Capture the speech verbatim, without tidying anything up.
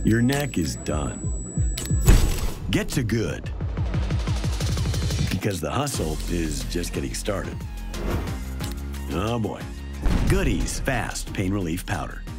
Your neck is done. Get to Good, because the hustle is just getting started. Oh boy. Goody's Fast Pain Relief Powder.